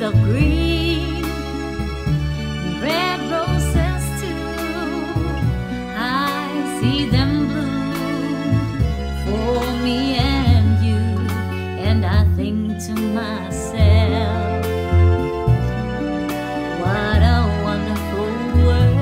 of green, red roses too. I see them bloom for me and you, and I think to myself, what a wonderful world.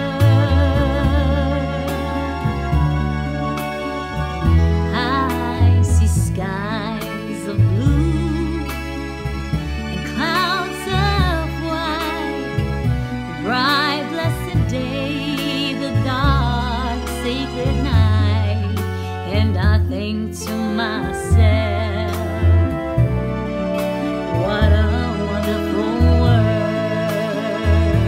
I see skies of blue and clouds of white, the bright blessed day, the dark sacred night, and I think to myself, what a wonderful world.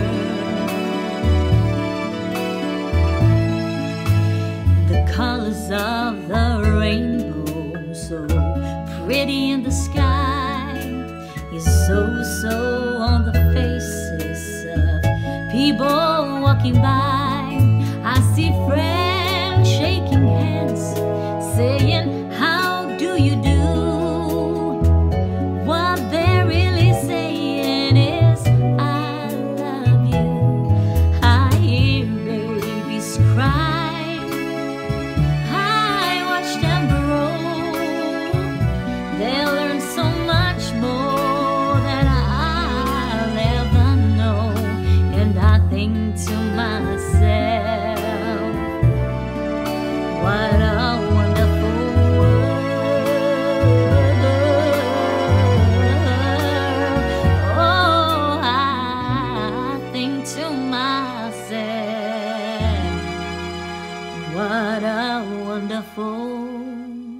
The colors of the rainbow, so pretty in the sky, is so on the faces of people walking by. I see friends shaking hands, saying, how do you do? What they're really saying is, I love you. I hear babies cry, I watch them grow. They'll learn so much more than I'll ever know, and I think to myself, what a wonderful world. Oh, I think to myself, what a wonderful